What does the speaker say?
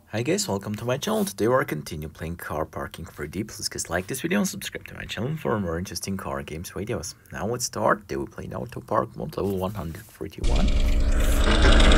Hi guys, welcome to my channel. Today we're continue playing car parking 3D. Please guys like this video and subscribe to my channel for more interesting car games videos. Now let's start. They will play in AutoPark mode level 131.